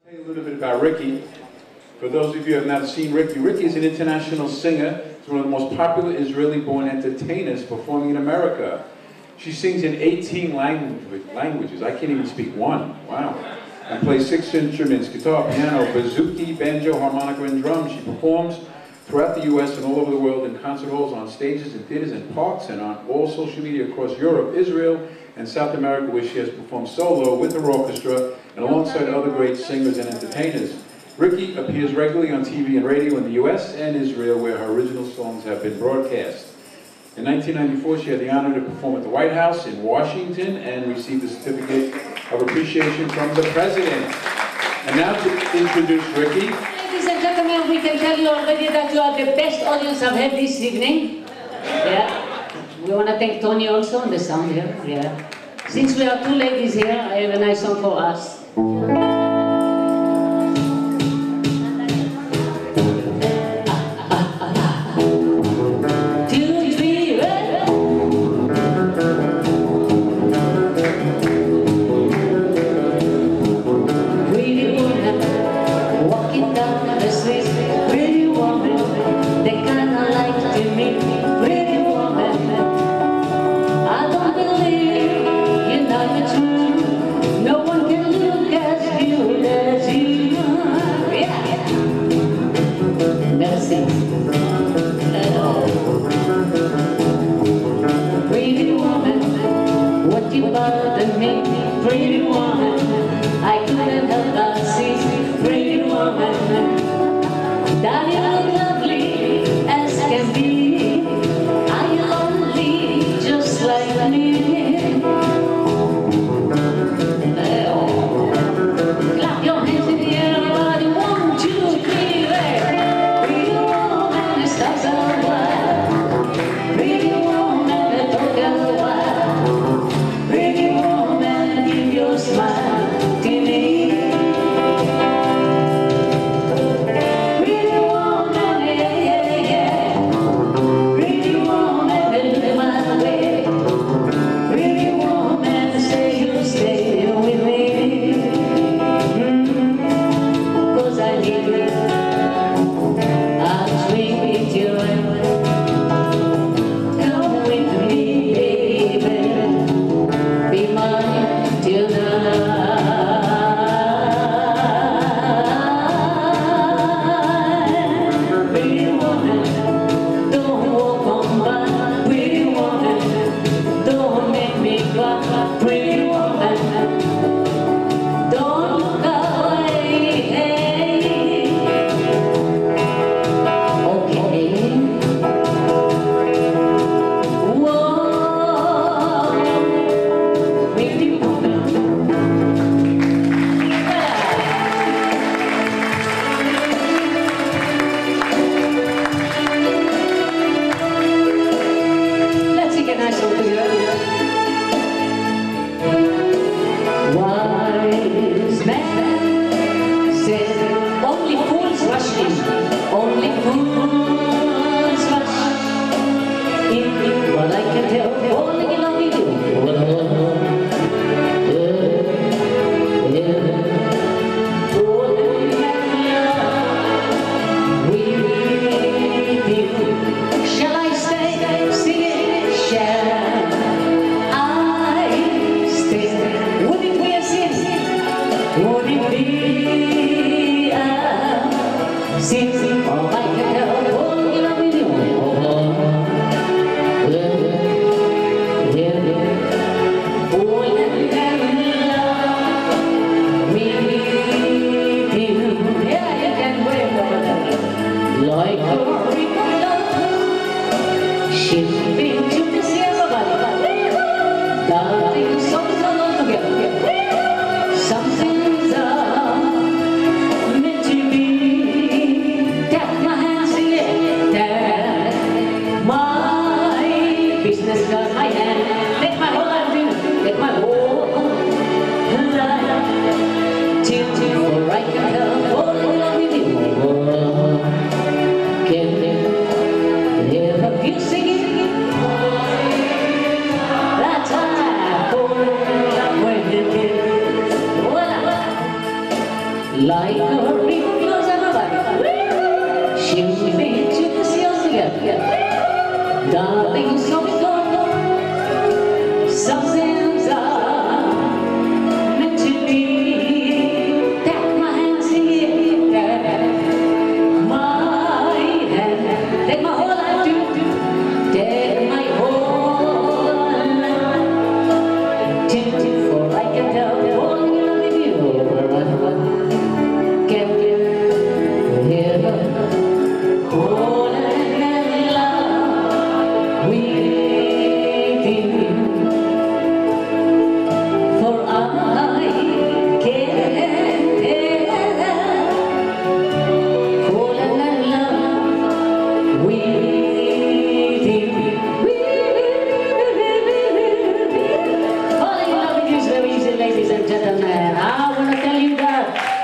A little bit about Ricky. For those of you who have not seen Ricky, Ricky is an international singer. She's one of the most popular Israeli-born entertainers performing in America. She sings in 18 languages. I can't even speak one. Wow. And plays 6 instruments: guitar, piano, bouzouki, banjo, harmonica, and drums. She performs throughout the U.S. and all over the world in concert halls, on stages, in theaters, and parks, and on all social media across Europe, Israel, and South America, where she has performed solo with her orchestra and alongside other great singers and entertainers. Ricky appears regularly on TV and radio in the U.S. and Israel, where her original songs have been broadcast. In 1994, she had the honor to perform at the White House in Washington and received a certificate of appreciation from the President. And now to introduce Ricky. Ladies and gentlemen, we can tell you already that you are the best audience I've had this evening. Yeah. We want to thank Tony also on the sound here. Yeah. Since we are 2 ladies here, I have a nice song for us. Pretty woman, I couldn't help but see. Pretty woman, that you look lovely as can be. Are you lonely just like me? Clap your hands in the air, everybody. 1, 2, 3, there. Pretty woman, it stops a while. Pretty woman, it took a while. Pretty woman, give your smile to me. Pretty woman, yeah, yeah, yeah. Pretty woman, look my way. Pretty woman, say you'll stay with me. 'Cause I need you. I'll swing with you. Come with me, baby. Be mine till the night. Pretty woman, don't walk on by. Pretty woman, don't make me cry. Pretty woman, don't look away. Okay. Whoa, pretty woman. Let's sing a nice song together. Wise man said, only fools rush in, only fools rush in. Well, I can tell, falling in love with you. Shall I stay? Sing it. Shall I stay? Would it be a sin? Would it be a sin? Oh, I can tell, falling in love with you. Oh, let me love with you. Yeah, you can wave over there. Like a river, shipping to the sea, everybody. Dancing songs along together. Something's meant to be. Tap my hands in it. Tap my business got my hand. Let my whole life in. Let my whole life till for I can help falling in love with you. Can never feel singing. That's why I fall in love with you. like her because I'm a body. She will be to the seals together. Darling, so we go. Some things are meant to be. Take my hand, sing it. My hand, take my whole life too. Take my whole life. For I can tell falling in love with you. Can you hear her falling in love with you? For I can falling in love with you. Falling in love with you is very easy, ladies and gentlemen. I want to tell you that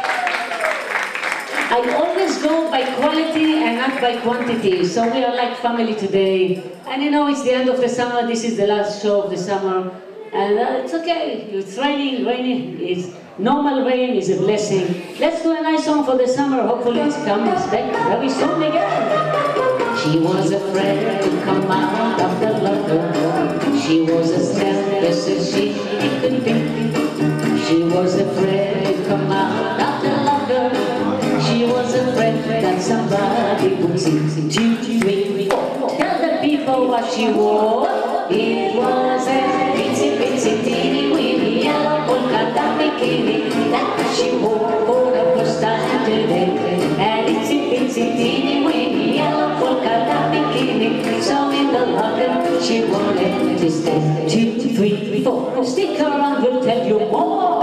I always go by quality and not by quantity. So we are like family today. And you know, it's the end of the summer. This is the last show of the summer. And it's okay. It's raining. It's normal rain is a blessing. Let's do a nice song for the summer. Hopefully it's coming back very soon again. She was afraid to come out of the locker. She was as nervous as she could be. She was afraid to come out of the locker. She was afraid that somebody would see. 2, 3, 4. Tell the people what she wore. It was a itsy teeny weeny yellow polka dot bikini that she wore for the first time today. And itsy teeny weeny yellow polka dot bikini. So in the locker she wanted to stay. 2, 3, 4. Stick around, we'll tell you more.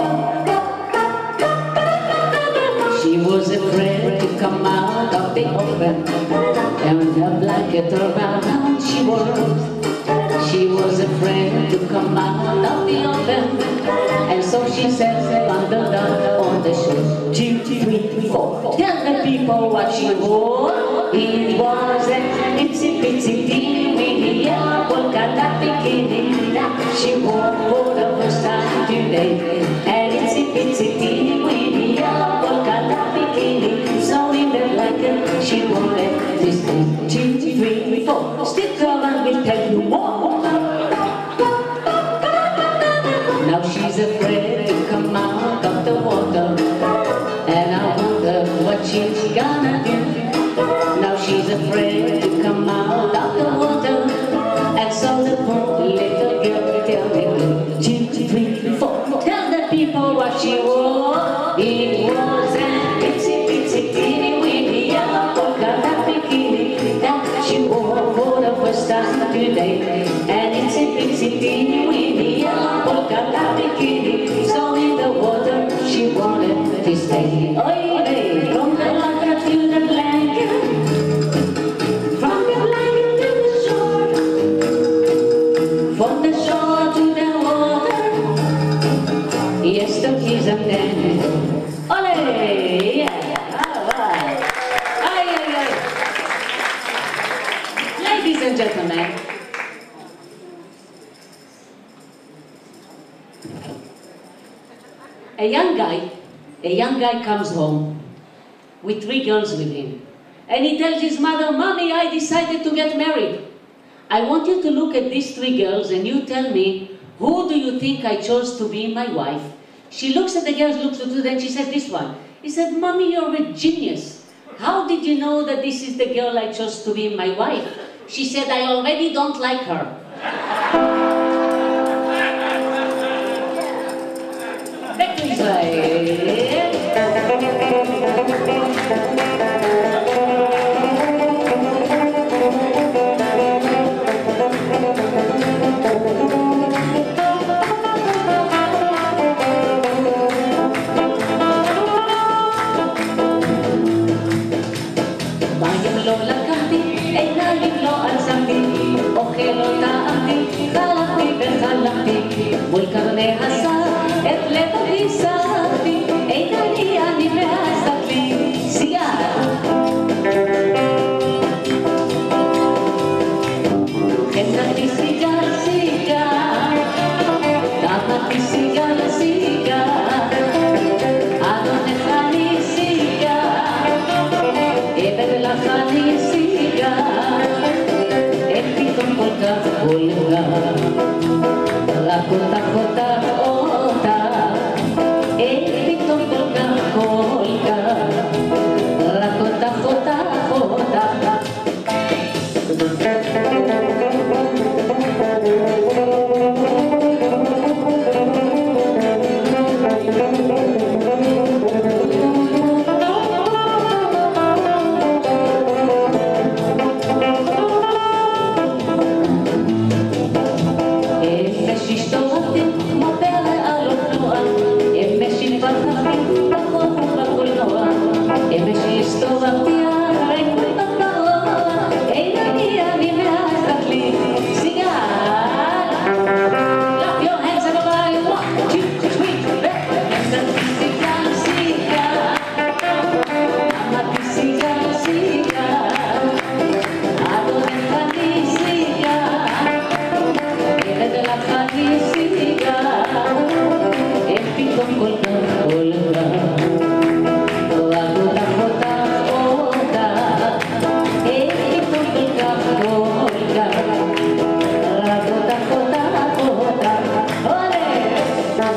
She was afraid to come out of the open, and her blanket around she wore. She was afraid to come out of the open, and so she said, bundled up on the shore. 2, 3, 4. Tell the people what she wore. It was an itsy teeny weeny yellow polka dot bikini that she wore for the first time today. And itsy teeny weeny yellow polka dot bikini. So in the blanket she wanted to stay. 2, 3, 4. Stick around, we'll tell you more. Now she's afraid to come out of the water, and I wonder what she's gonna do. Now she's afraid to come out of the water, and so the poor little girl tell me 2, 3, 4. Tell the people what she wore. It was an itsy teeny weeny yellow polka dot bikini that she wore for the first time today. And itsy teeny weeny yellow polka dot bikini. So in the water she wanted to stay. Oh, yeah, from the locker to the blanket. From the blanket to the shore, from the shore to the water. Yes, the kids are dancing. Ole, yeah, all right. Ay, ay, ay. Ladies and gentlemen, a young guy comes home with 3 girls with him. And he tells his mother, Mommy, I decided to get married. I want you to look at these 3 girls and you tell me, who do you think I chose to be my wife? She looks at the girls, looks at them, and she said, this one. He said, Mommy, you're a genius. How did you know that this is the girl I chose to be my wife? She said, I already don't like her. Back to Israel. לא לקחתי, עיניים לא עצמתי, אוכל לא טעמתי, חלמתי וחלמתי, מול קרני הסר, את לבבי שרתי, עיניי אני ועזת לי, סיגר. חזרתי סיגר, סיגר, תמתי סיגר, סיגר, אדונך אני סיגר.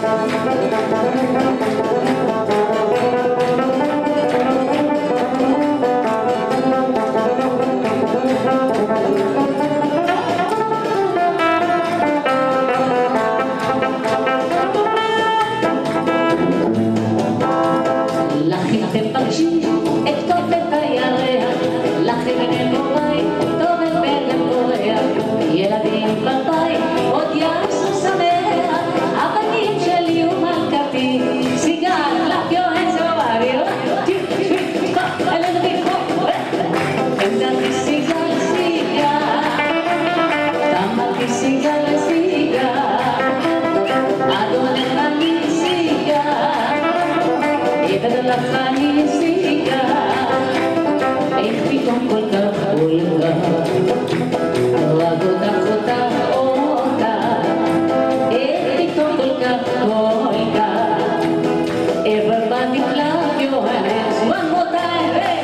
Everybody clap your hands one more time, hey!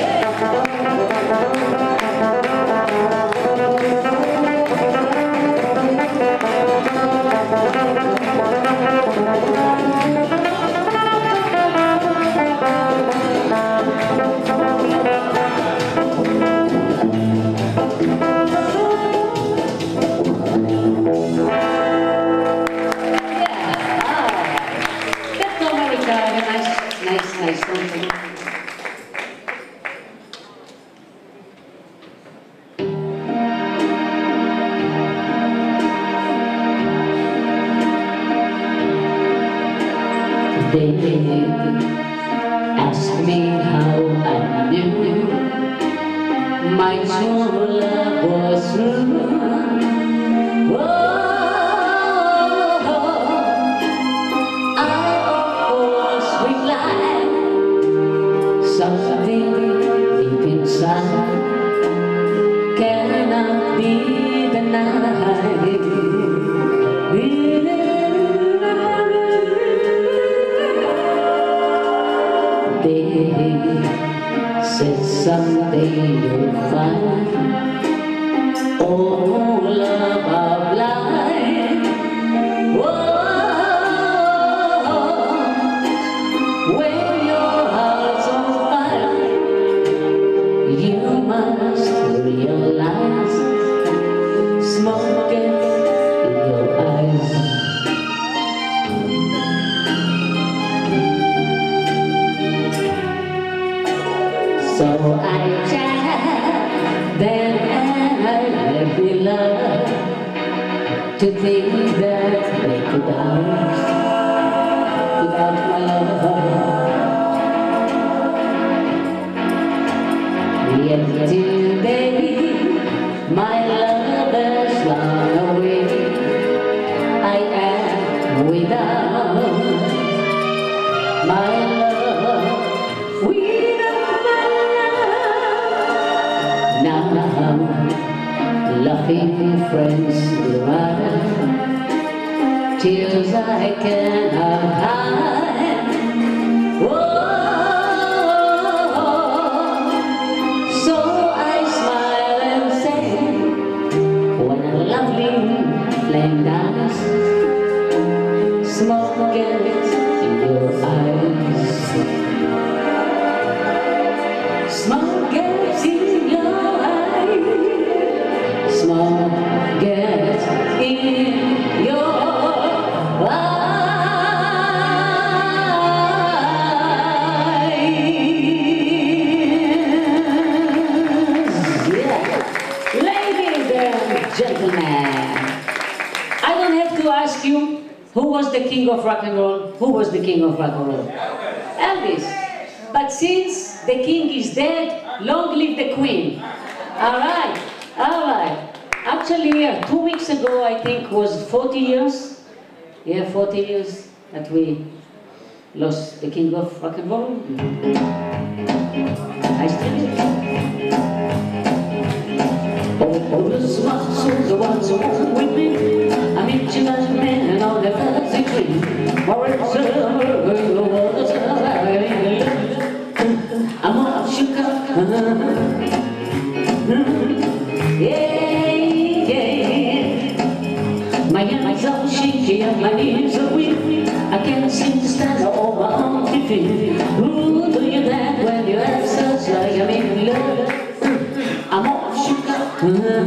Nice one. They asked me how I knew my true love was true. Something deep inside cannot be denied. They said someday you'll find all love of life. When your heart's on fire, you must realize smoke gets in your eyes. So I tried, then I left me love to think that they could out without my love. Yet today, my love has gone away. I am without my love, without my love. Now, laughing friends around, tears I cannot hide. So I smile and say, when a lovely flame dies, smoke gets in your eyes. Smoke gets in your eyes. Smoke gets in your eyes. Gentlemen, I don't have to ask you who was the king of rock and roll. Who was the king of rock and roll? Elvis. But since the king is dead, long live the queen. All right, all right. Actually, 2 weeks ago, I think was 40 years. Yeah, 40 years that we lost the king of rock and roll. Nice to meet you. All the smarts, all the ones who walk with me, I meet you as men and all the fancy cream. For it's I'm all shook up. Yeah, yeah. My hands are shaky and my knees are weak. I can't can't seem to stand over on your feet. Who do you thank when you have such like I'm in love? I'm all shook up.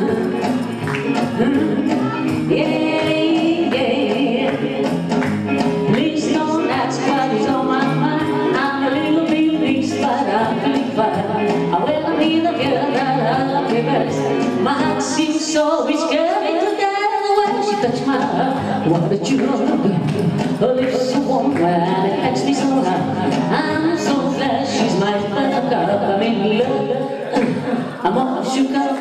Yeah, yeah. Please don't ask what is on my mind. I'm a little bit mixed, but I'm feeling fine. Well, I'm in a girl that I love you best. My heart seems so scared to death. When she touched my heart, what did you know? Her lips so warm and it makes me so hot. I'm so glad she's my buttercup. I'm in love. I'm all shook up.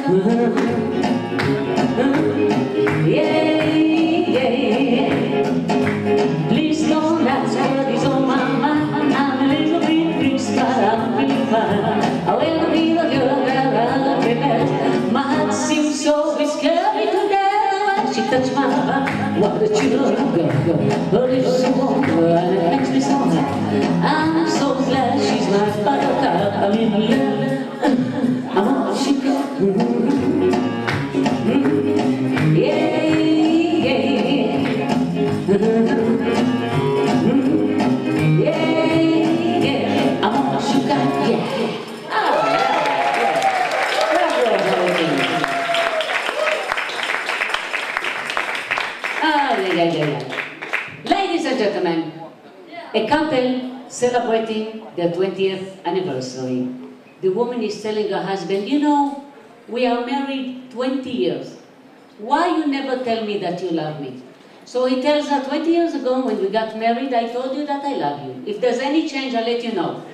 Yeah, yeah. Please don't ask what is on my mind. I'm a little bit mixed, but I'm feeling fine. I will be the girl that I love you best. My heart seems so scary to death. She touched my heart. What did you do, girl? Her lips so warm and it makes me so hot. I'm so glad she's my buttercup. I'm in love. I'm all shook up. Yeah, yeah. Yeah, yeah. I'm all shook up. Yeah. Oh, yeah. Ah, yeah. Ladies and gentlemen, a couple celebrating their 20th anniversary. The woman is telling her husband, you know, we are married 20 years. Why you never tell me that you love me? So he tells her, 20 years ago when we got married, I told you that I love you. If there's any change, I'll let you know.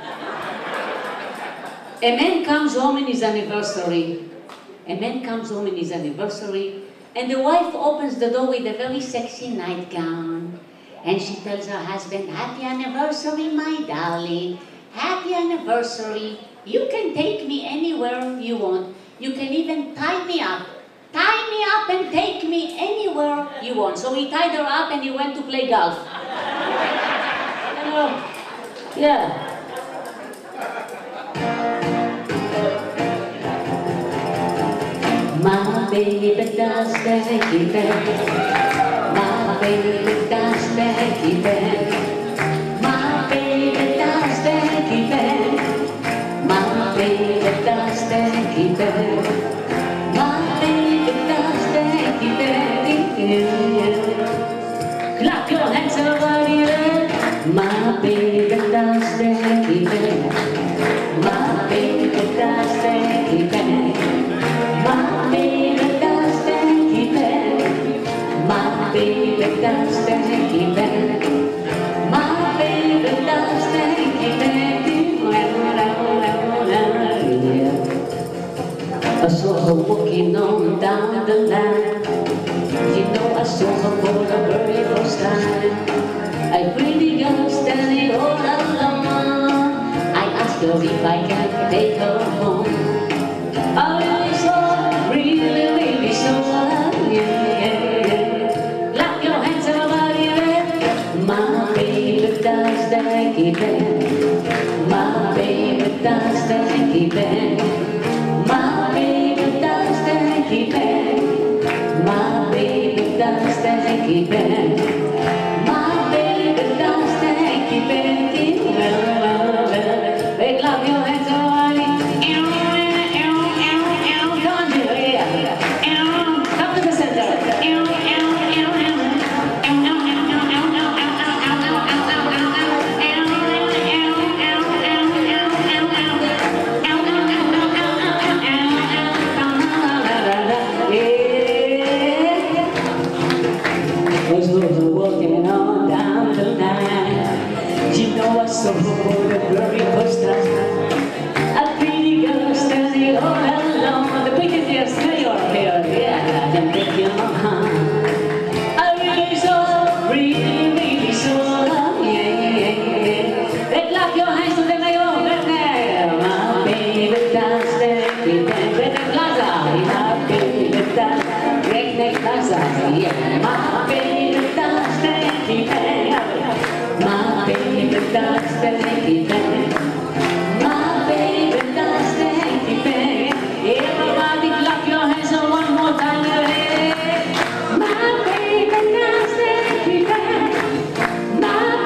A man comes home in his anniversary. A man comes home in his anniversary, and the wife opens the door with a very sexy nightgown. And she tells her husband, happy anniversary, my darling. Happy anniversary. You can take me anywhere you want. You can even tie me up. Tie me up and take me anywhere you want. So he tied her up and he went to play golf. You know, yeah. My baby does stanky bed. My baby does stanky bed. My baby does stanky bed. My baby does stanky bed. My baby does stanky bed. Clap your hands, everybody. My baby does stanky bed. My baby does stanky bed. My baby does stanky bed. My baby does stanky bed. My baby does stanky bed. I saw her walking on down the line. You know I saw her for the very first time. A pretty girl standing all alone. I asked her if I can take her home. I really saw, really saw. Yeah. Clap your hands, everybody. My baby does stanky bed. My baby does stanky bed. My baby does stanky bed. My baby does stanky bed. My baby does stanky bed. Hey, clap your hands, everybody. Come on, Julia. Come to the center. Walking on down the line. You know I saw her for the very first time. A pretty girl standing all alone. The prettiest girl still your hair, yeah, I can make you mine. I really saw, really saw, yeah. Hey, clap your hands to the mayor, my baby does stanky bed. Vete plaza, my baby does stanky plaza, yeah. My baby does stanky bed. My baby does stanky bed. My baby does stanky bed. Everybody clap your hands on one more time. My baby does stanky bed. My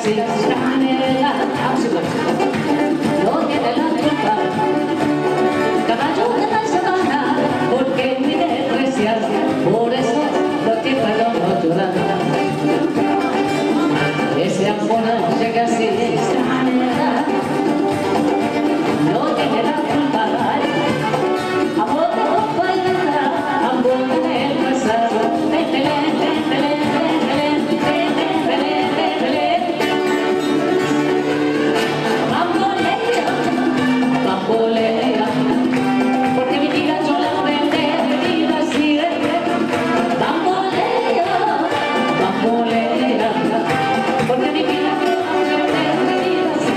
casi extranjera, absolutamente. No tiene la culpa. Caballo de la sabana, porque me desprecias, por eso no te puedo llorar. Ese amor llega así extranjera, no tiene la culpa. Amor de compañera, amor de el pasado, bambolea, porque mi vida yo la aprendí de vida así, bambolea, bambolea, porque mi vida yo la aprendí de vida así.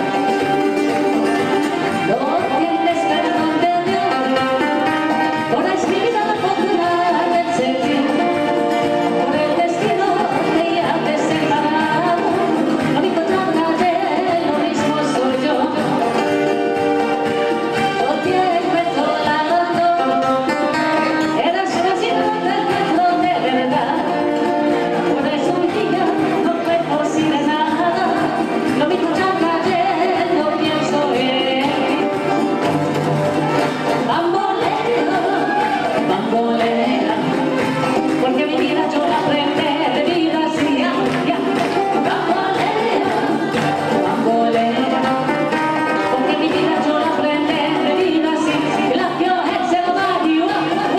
No tienes perdón de Dios por la escrita fortuna del ser, por el destino que ya te separado, lo mismo trata de lo mismo soy yo. No tienes solado, eras una ciudad de verdad, por eso mi vida no fue posible nada, lo mismo trata de lo pienso bien. Bambolea, bambolea, porque mi vida yo la aprendí de vida así, ya. Bambolea, bambolea, porque mi vida yo la aprendí de vida así. La que os se lo va a decir,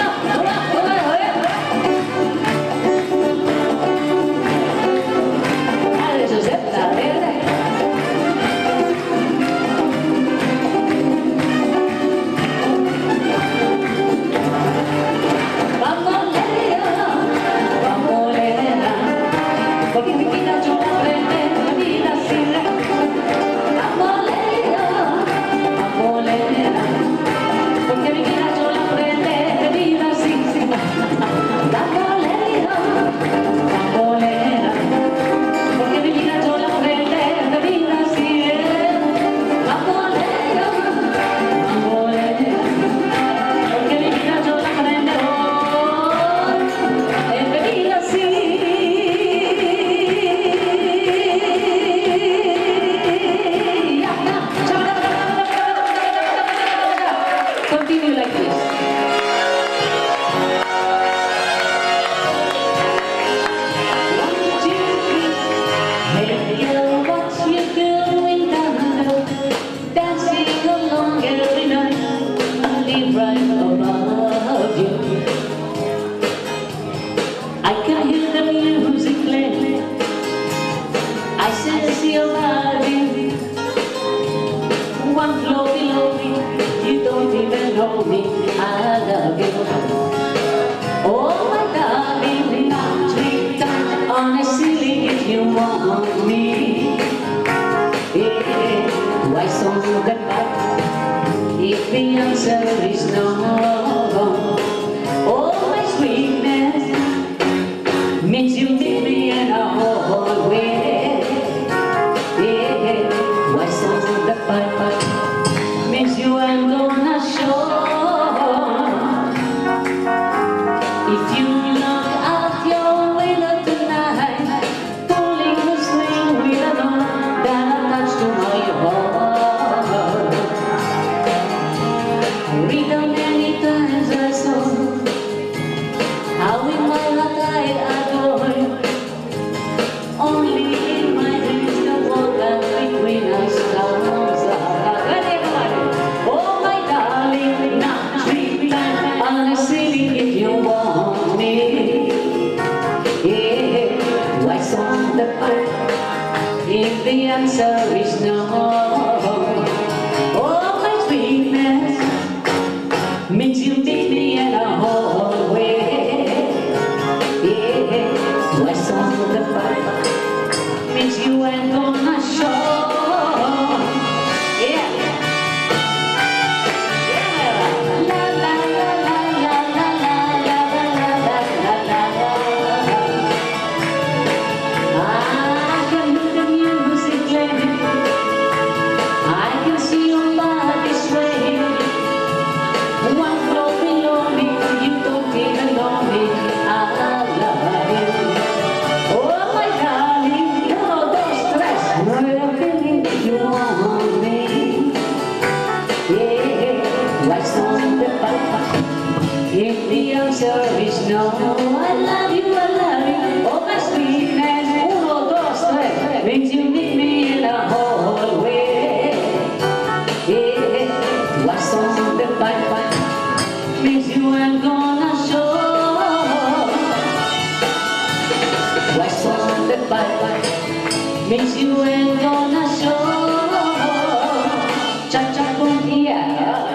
bambolea, bambolea, porque mi vida yo la aprendí de vida así. Bambolea, bambolea, porque mi vida yo la aprendí de vida así. Bambolea, bambolea, porque mi vida yo la aprendí de vida así. Bambolea, bambolea, porque mi vida yo la aprendí de vida así. Continue like this. One, two, three. Hey girl, what you doing down below? Dancing along every night. I live right above you. I can hear the music play. I sense your body. One floor below me, you don't even know me. I love you. Oh my darling, treat honestly if you want me. Yeah, why so goodbye if the answer is no? Oh my sweetness means you leave me in a hallway. Yeah, why so goodbye means you ain't gonna show. If you look out your window tonight, pulling the string with a note that attached to my heart. Read how many times I saw how in my heart I adore you. Only in my dreams the wall that between us comes out. Ready, everybody? Oh my darling, not treat honestly if you want me. Yeah, why so the fight if the answer is no? Oh my sweetness means you meet me in a hallway. Yeah, why so the fight means you ain't gonna show. Yeah. La la la la la la la la la la la la. I can hear the music playing. I can see your body swaying. One floor below me, you don't even know me. I love you. Oh my darling, 1, 2, 3. If the answer is no, I love you, oh my sweetness. Uno, dos, tres, means you meet me in a hallway. Yeah, what's on the pipe means you ain't gonna show. What's on the pipe means you ain't gonna show. Cha-cha con here.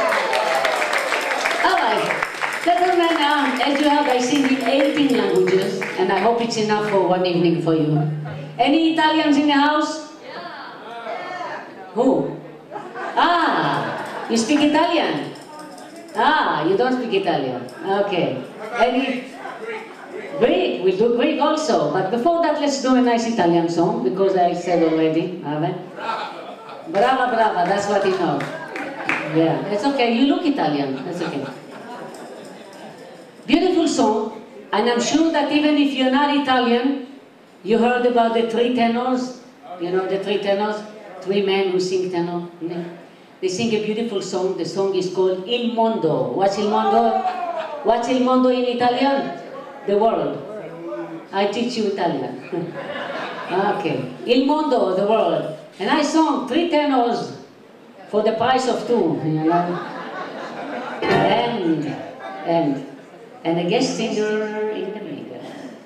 Gentlemen, as you have, I sing in 18 languages, and I hope it's enough for one evening for you. Any Italians in the house? Yeah. Who? Ah, you speak Italian? Ah, you don't speak Italian. Okay. Any? Greek, we do Greek also, but before that let's do a nice Italian song, because I said already, haven't? Brava, brava, that's what you know. Yeah, it's okay, you look Italian, that's okay. Beautiful song, and I'm sure that even if you're not Italian, you heard about the three tenors. You know the three tenors? Three men who sing tenor. They sing a beautiful song. The song is called Il Mondo. What's Il Mondo? What's Il Mondo in Italian? The world. I teach you Italian. Okay. Il Mondo, the world. And I sung three tenors for the price of two. You know? And a guest singer in the middle.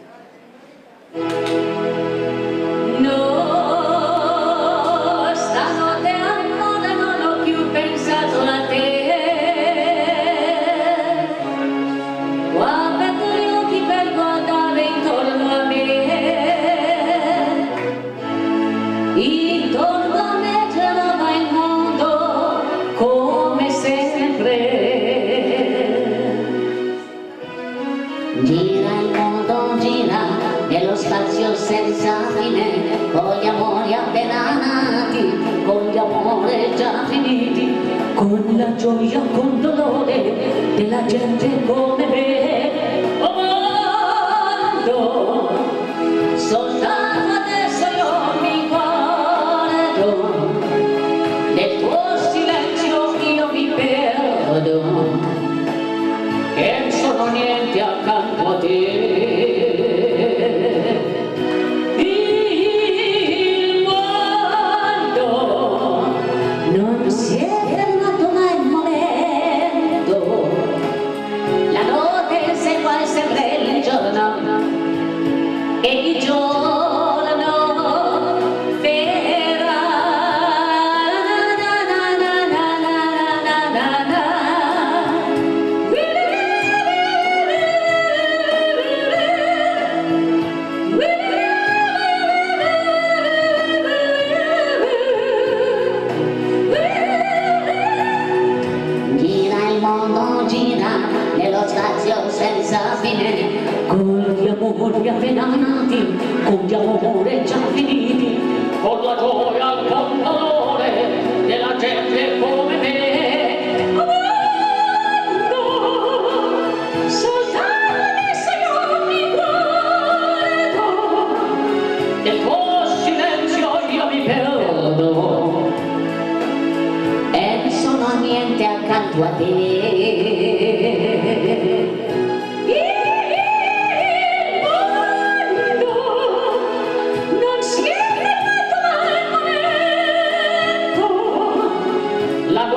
No, stanotte amore non ho più pensato a te. Ho aperto gli occhi per guardare intorno a me. Intorno a me girava il mondo come sempre. Gira il mondo, gira nello spazio senza fine, con gli amori appena nati, con gli amori già finiti, con la gioia, con dolore della gente come me. Oh mondo, soltanto adesso io mi guardo, nel tuo silenzio io mi perdo. Che non sono niente accanto a te. Il mondo non si è fermato mai un momento. La notte segue sempre il giorno e il giorno senza fine, con gli amori appena nati, con gli amori già finiti, con la gioia, con il dolore della gente come me. Amando, soltanto adesso io mi guardo, nel tuo silenzio io mi perdo, e non sono niente accanto a te. La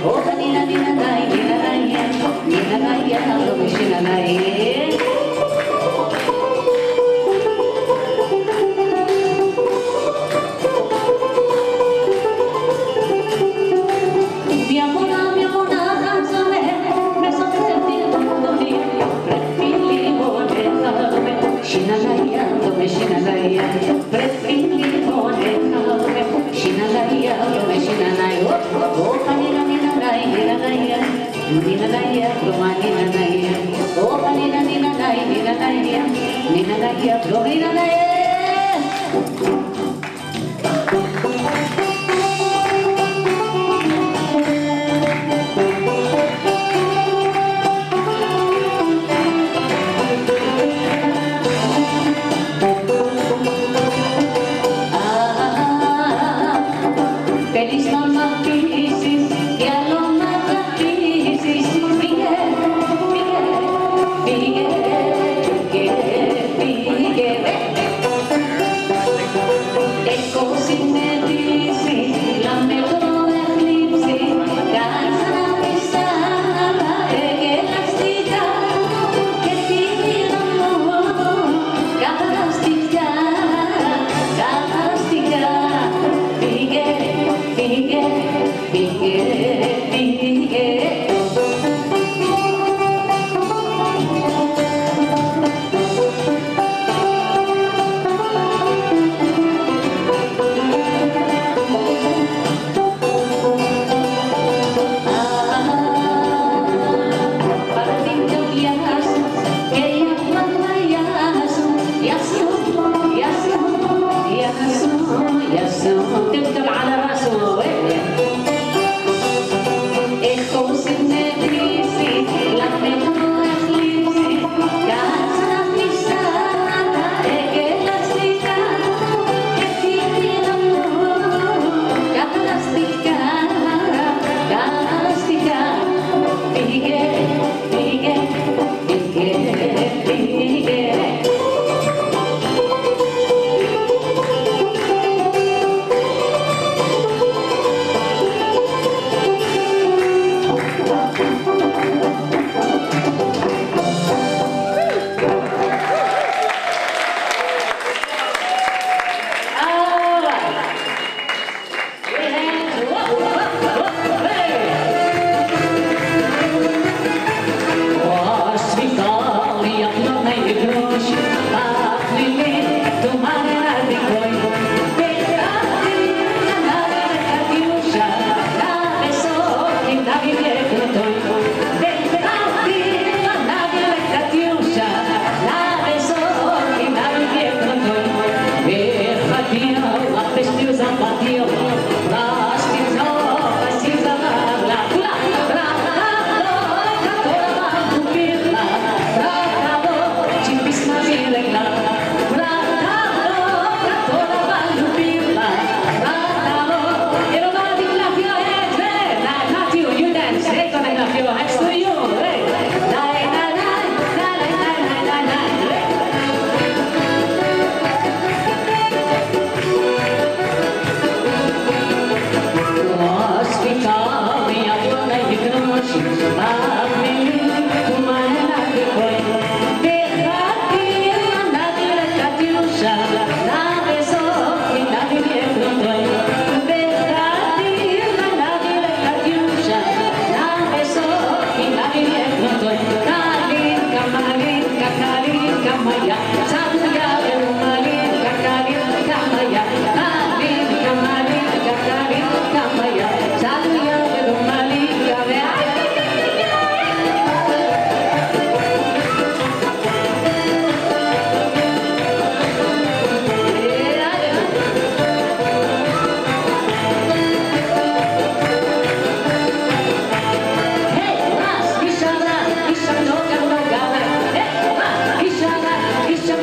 Isha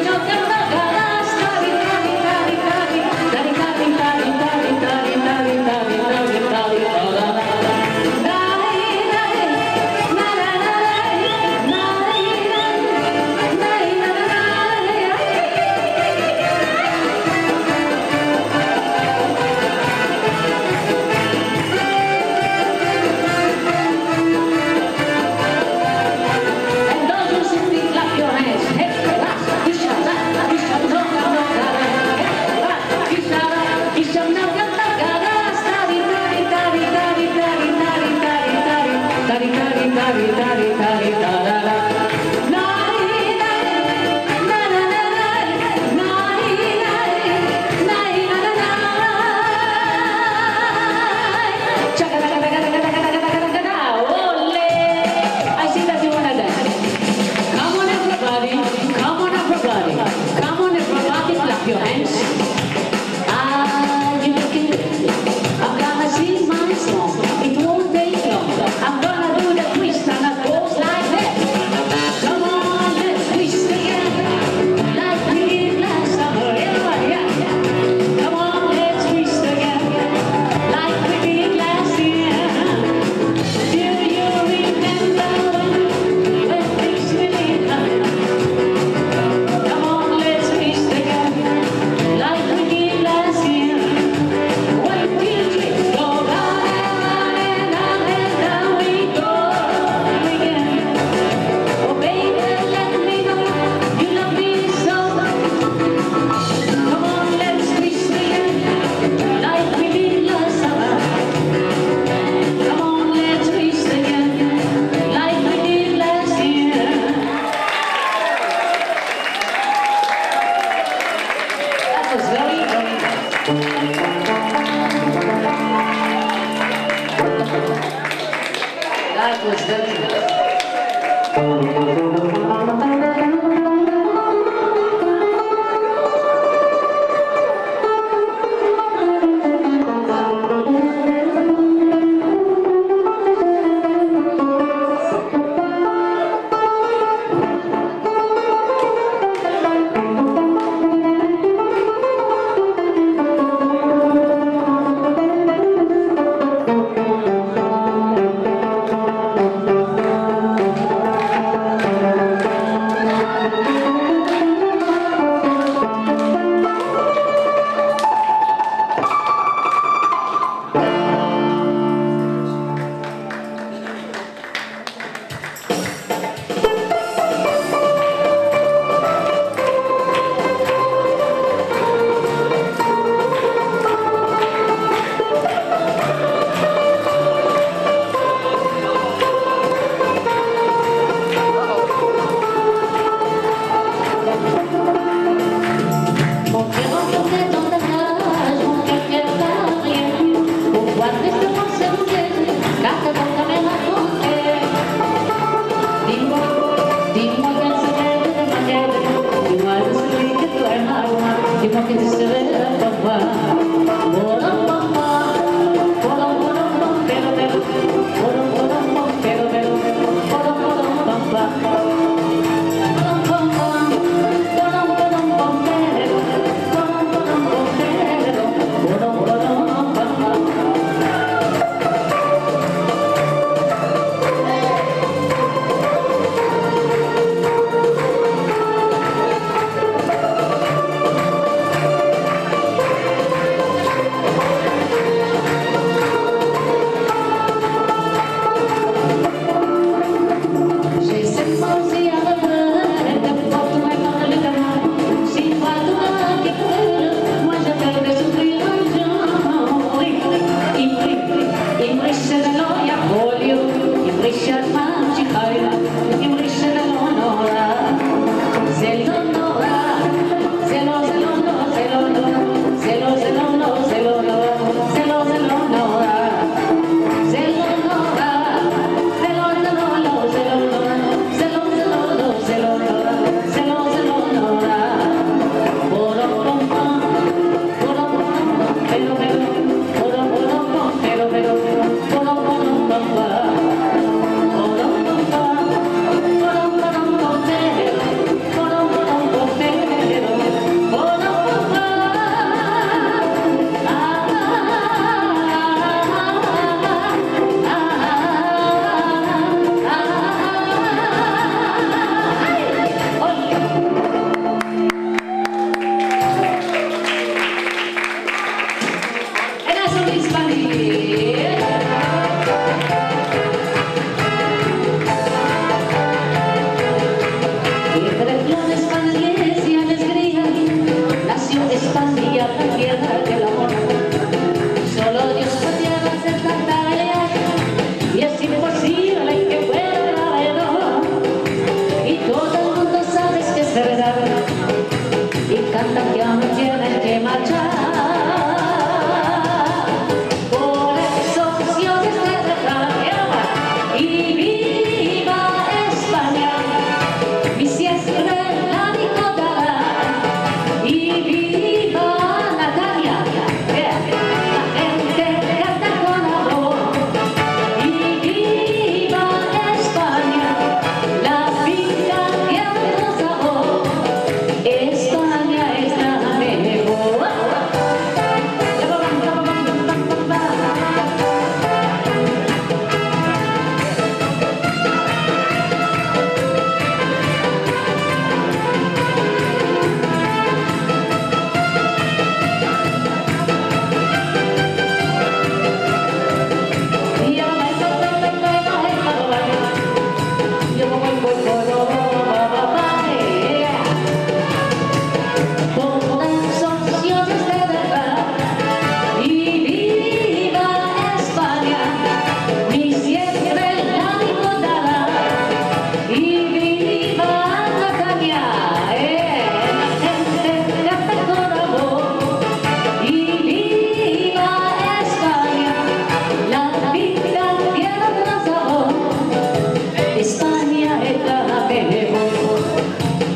That was the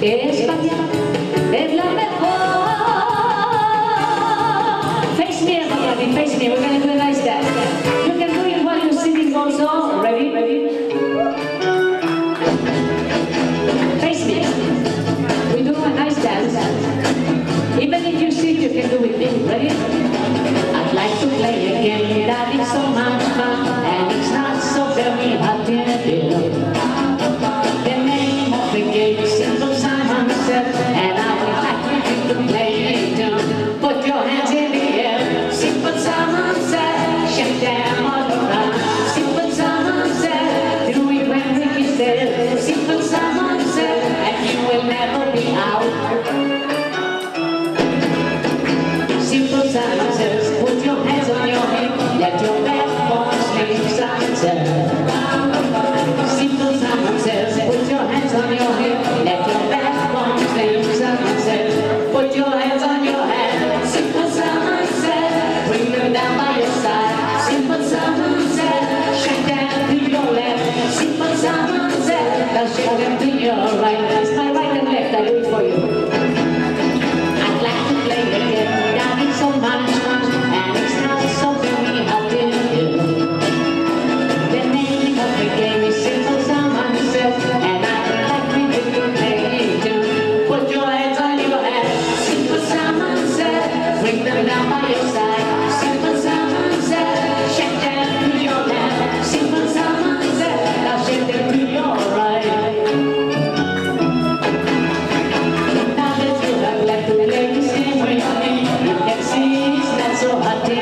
España es la mejor. Face me, everybody, face me. We're gonna do a nice dance. You can do it while you're singing also. Ready? Face me. We do a nice dance. Even if you sit, you can do it with me. Ready? I'd like to play again. That is so much fun, and it's not so very hard to do. The name of the game is Simple Simon Says, and I would like you to play it too. Put your hands in the air. Simple Simon Says, shake them all around. Simple Simon Says, do it when Ricky says. Simple Simon Says, and you will never be out. Simple Simon Says, put your hands on your hip, let your backbone swing. Simon Says. Simple Simon Says, put your hands on your hip, let your backbone swing. Simon Says, put your hands on your head. Simple Simon Says, bring them down by your side. Simple Simon Says, shake them to your left. Simple Simon Says, now shake them to your right. It's my right and left, I do it for you. I'd like to play again, that is so much fun, and it's not so very hard to do. The name of the game is Simple Simon Says, and I'd like you to play it too. Put your hands on your head. Simple Simon Says, bring them down by your side. Simple Simon Says, shake them to your left. Simple Simon Says, now shake them to your right. Now that you have left to play the same way with me, you can see it's not so hard to do.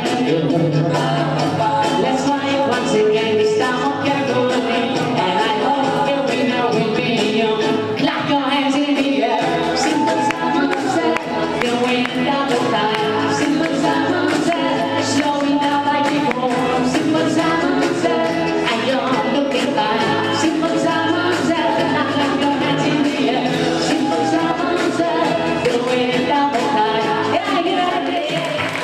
Let's try it once again, this time I can go with me, and I hope you will know with me. Clap your hands in the air. Simple Simon Says, going down the time. Simple Simon Says, slowing down like before. Simple Simon Says, and you're looking fine. Simple Simon Says, now clap your hands in the air. Simple Simon Says, going down the time. Yeah, get out of there.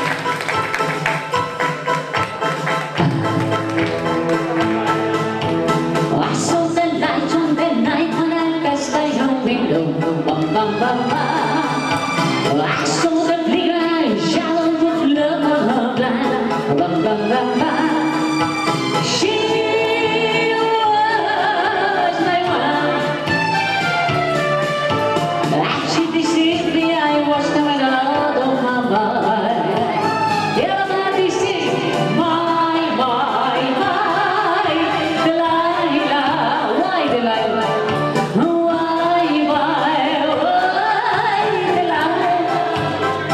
I saw the light on the night when I passed by your window. Bum, bum, bum, bum. I saw the big eyes shallow with love blind. Bum, bum, bum, bum. She was my wife. As she deceived me, I was coming out of my mind. Everybody sing, my, Delilah. Why Delilah? Why, Delilah?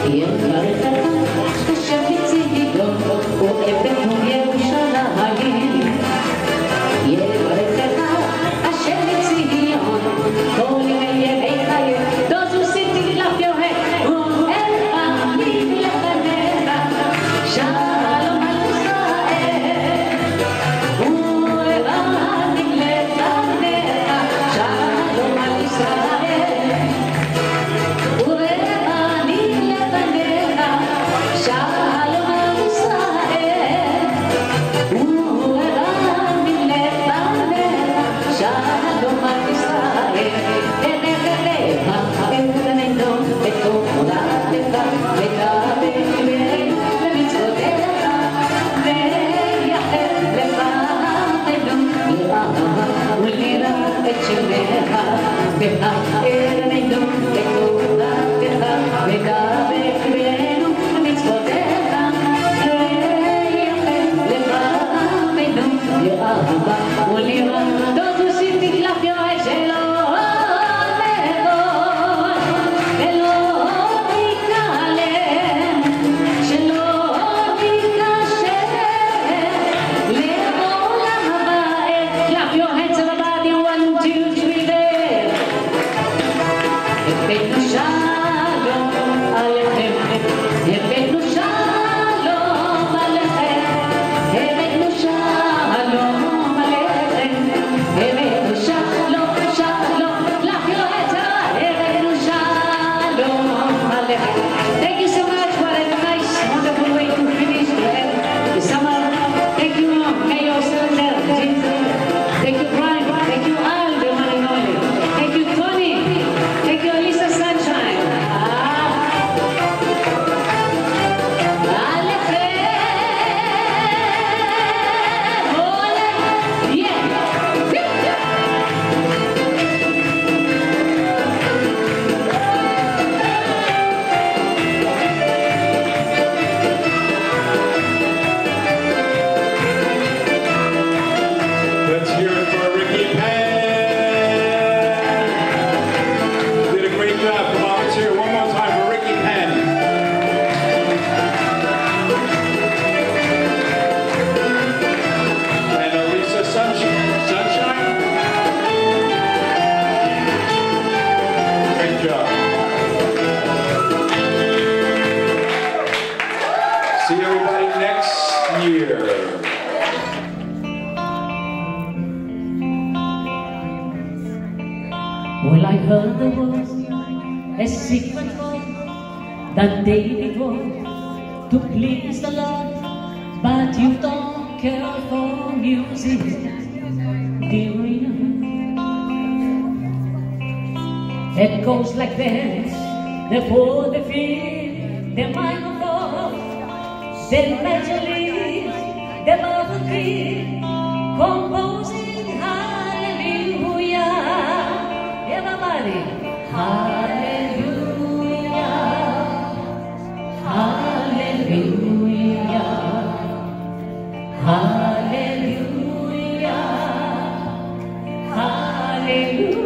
Well, I heard there was a secret law that David wrote to please the Lord, but you don't care for music, do you? It goes like this: the fourth, the fifth, the minor fourth, the major lead, the lower key, composing hallelujah. Everybody, hallelujah, hallelujah, hallelujah, hallelujah.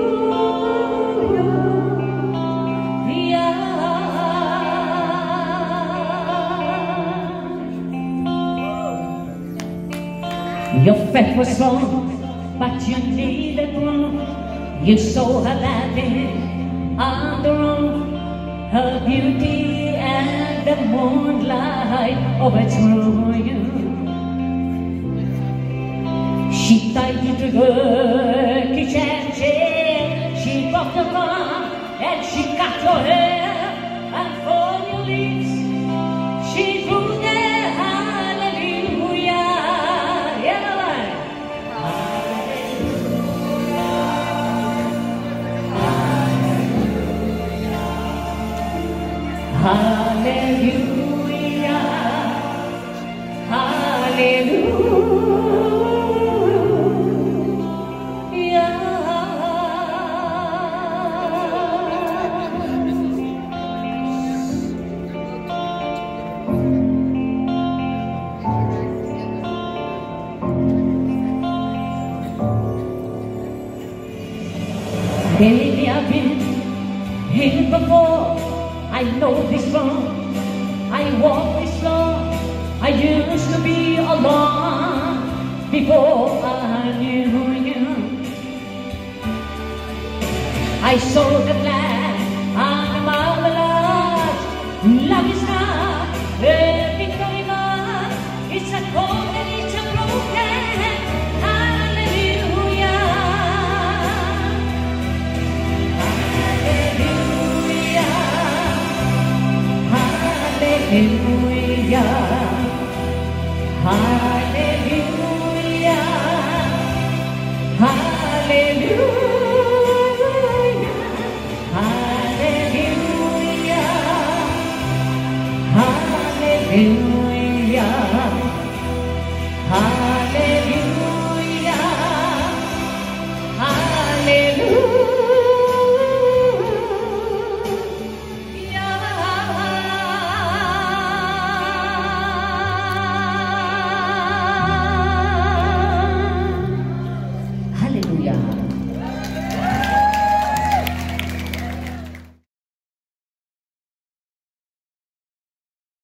Your faith was strong, but you needed room. You saw her laughing on the room, her beauty and the moonlight overthrew you. She tied you to her kitchen chair, she broke your arm and she cut your hair, and for your lips she drew the hallelujah. Hallelujah, hallelujah. Baby, I've been here before. I I know this wrong, I walk this long. I used to be alone before I knew you. I saw the land and the marvelous. Love is not everything going on. It's a cold and it's a broken. Hallelujah. Hallelujah. Hallelujah. Hallelujah.